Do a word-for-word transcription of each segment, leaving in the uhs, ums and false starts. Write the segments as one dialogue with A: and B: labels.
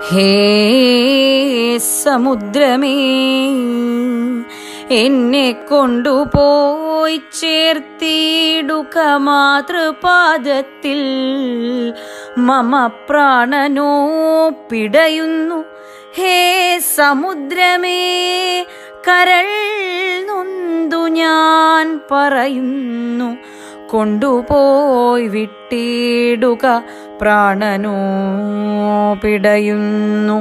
A: ഹേ സമുദ്രമേ, എന്നെ കൊണ്ടുപോയി ചേർത്തിടുക മാതൃപാദത്തിൽ. മമ പ്രാണനോ പിടയുന്നു. ഹേ സമുദ്രമേ, കരൾ നൊന്തു ഞാൻ പറയുന്നു. കൊണ്ടുപോയി വിട്ടിടുക പ്രാണനോ പിടയുന്നു.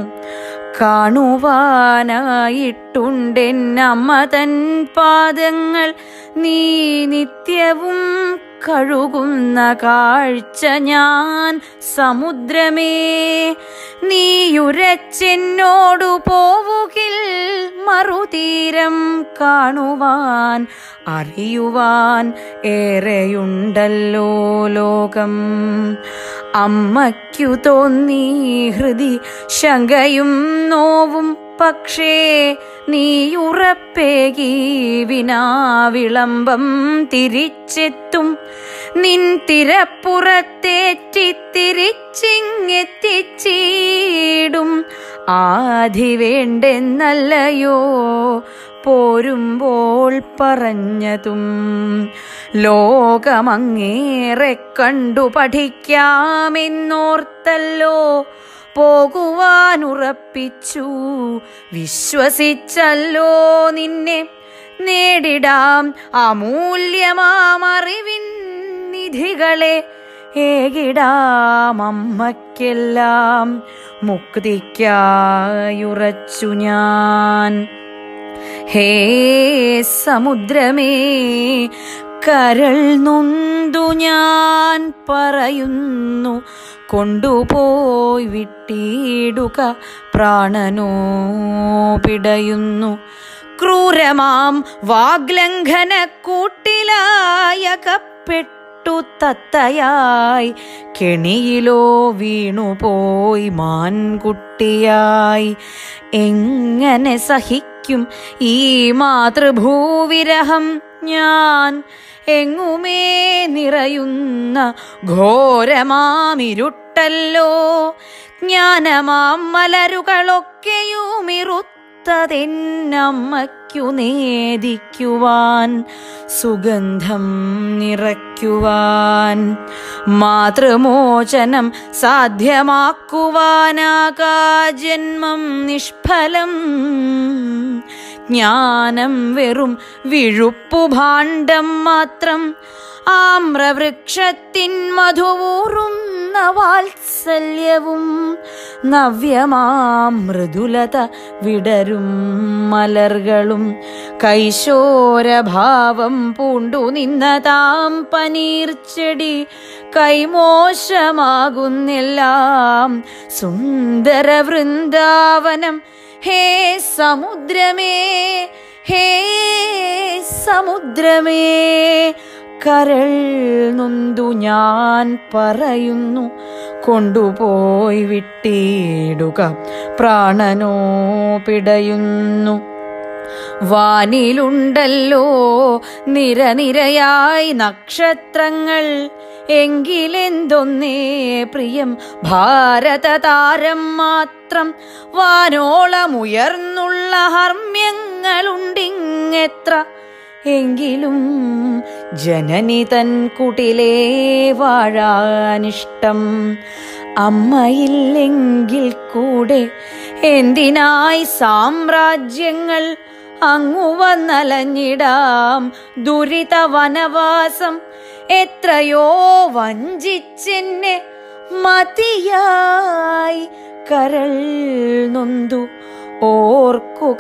A: കാണുവാനായിട്ടുണ്ടെന്നമ്മ തൻ പാദങ്ങൾ, നീ നിത്യവും കഴുകുന്ന കാഴ്ച ഞാൻ സമുദ്രമേ. നീയുരച്ചെന്നോടു പോവുകിൽ മറുതീരം കാണുവാൻ അറിയുവാൻ ഏറെയുണ്ടല്ലോ ലോകം. അമ്മയ്ക്കു തോന്നി ഹൃദി ശങ്കയും നോവും, പക്ഷേ നീയുറപ്പേകി വിനാവിളംബം തിരിച്ചെത്തും. നിൻ തിരപ്പുറത്തേറ്റി തിരിച്ചിങ്ങെത്തിച്ചീടും. ആധി വേണ്ടെന്നല്ലയോ പോരുമ്പോൾ പറഞ്ഞതും. ലോകമങ്ങേറെ കണ്ടു പഠിക്കാമെന്നോർത്തല്ലോ പോകുവാനുറപ്പിച്ചു. വിശ്വസിച്ചല്ലോ നിന്നെ നേടിടാം അമൂല്യമാമറിവിൻ നിധികളെ. ഏകിടാം അമ്മയ്ക്കെല്ലാം മുക്തിക്കായുറച്ചു ഞാൻ. ഹേ സമുദ്രമേ, കരൾ നൊന്തു ഞാൻ പറയുന്നു. കൊണ്ടുപോയി വിട്ടിടുക പ്രാണനോ പിടയുന്നു. ക്രൂരമാം വാഗ്ലംഘന കൂട്ടിലായകപ്പെട്ടു തത്തയായി, കെണിയിലോ വീണുപോയി മാൻകുട്ടിയായി. എങ്ങനെ സഹിക്കും ഈ മാതൃഭൂവിരഹം ഞാൻ? എങ്ങുമേ നിറയുന്ന ഘോരമാമിരുട്ടല്ലോ. ജ്ഞാനമാം മലരുകളൊക്കെയുമിറുത്തതെന്നമ്മയ്ക്കു നേദിക്കുവാൻ, സുഗന്ധം നിറയ്ക്കുവാൻ. മാതൃമോചനം സാധ്യമാക്കുവാനാകാ ജന്മം നിഷ്ഫലം. ജ്ഞാനം വെറും വിഴുപ്പുഭാണ്ഡം മാത്രം. ആമ്രവൃക്ഷത്തിൻ മധുവൂറുന്ന വാത്സല്യവും, നവ്യമാം മൃദുലത വിടരും മലർകളും, കൈശോരഭാവം പൂണ്ടു നിന്നതാം പനീർച്ചെടി, കൈമോശമാകുന്നെല്ലാം സുന്ദര വൃന്ദാവനം. ഹേ സമുദ്രമേ, ഹേ സമുദ്രമേ, കരൾ നൊന്തു ഞാൻ പറയുന്നു. കൊണ്ടുപോയി വിട്ടിടുക പ്രാണനോ പിടയുന്നു. വാനിലുണ്ടല്ലോ നിരനിരയായി നക്ഷത്രങ്ങൾ, എങ്കിലെന്തൊന്നേ പ്രിയം ഭാരതതാരം മാത്രം. വാനോളമുയർന്നുള്ള ഹർമ്മ്യങ്ങളുണ്ടിങ്ങെത്ര, എങ്കിലും ജനനി തൻ കുടിലേ വാഴാനിഷ്ടം. അമ്മയില്ലെങ്കിൽ കൂടെ എന്തിനായി സാമ്രാജ്യങ്ങൾ? അങ്ങു വന്നലഞ്ഞിടാം ദുരിത വനവാസം. എത്രയോ വഞ്ചിച്ചെന്നെ മതിയായി കരൾ നൊന്തു. ഓർക്കുക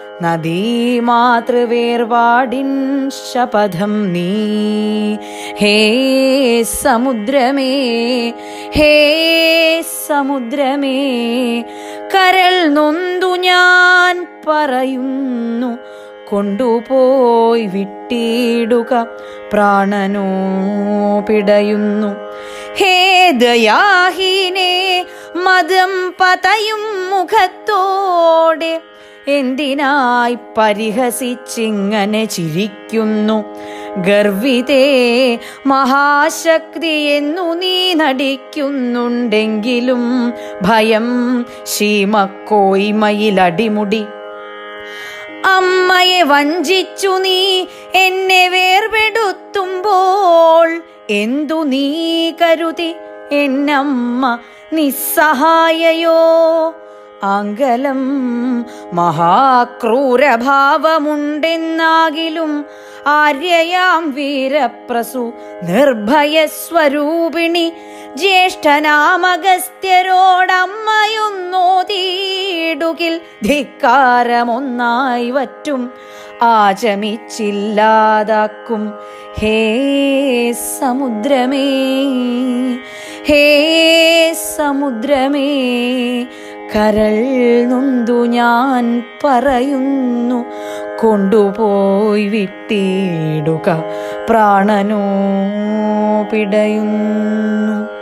A: നദീമാതൃവേർപാടിൻ ശപഥം നീ. ഹേ സമുദ്രമേ, ഹേ സമുദ്രമേ, കരൾ നൊന്തു ഞാൻ പറയുന്നു. കൊണ്ടുപോയി വിട്ടിടുക പ്രാണനോ പിടയുന്നു. ഹേ ദയാഹീനേ, മദം പതയും മുഖത്തോടെ എന്തിനായി പരിഹസിച്ചിങ്ങനെ ചിരിക്കുന്നു? ഗർവിതേ മഹാശക്തി എന്നു നീ നടിക്കുന്നുണ്ടെങ്കിലും ഭയം ശീമക്കോയ്മയിലടിമുടി. അമ്മയെ വഞ്ചിച്ചു നീ എന്നെ വേർപെടുത്തുമ്പോൾ എന്തു നീ കരുതി എന്നമ്മ നിസ്സഹായയോ? ആങ്കലം മഹാക്രൂരഭാവമുണ്ടെന്നാകിലും ആര്യയാം വീരപ്രസു നിർഭയസ്വരൂപിണി ജ്യേഷ്ഠനാമഗസ്ത്യരോടമ്മയൊന്നോതീടുകിൽ ധിക്കാരമൊന്നായി വറ്റും ആചമിച്ചില്ലാതാക്കും. ഹേ സമുദ്രമേ, ഹേ സമുദ്രമേ, കരൾ നൊന്തു ഞാൻ പറയുന്നു, കൊണ്ടുപോയി വിട്ടിടുക പ്രാണനോ പിടയുന്നു.